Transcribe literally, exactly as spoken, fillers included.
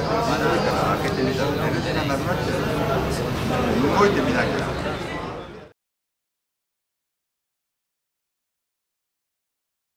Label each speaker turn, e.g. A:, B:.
A: から開けてみたら寝る時間なくなっちゃう。動いてみなきゃ。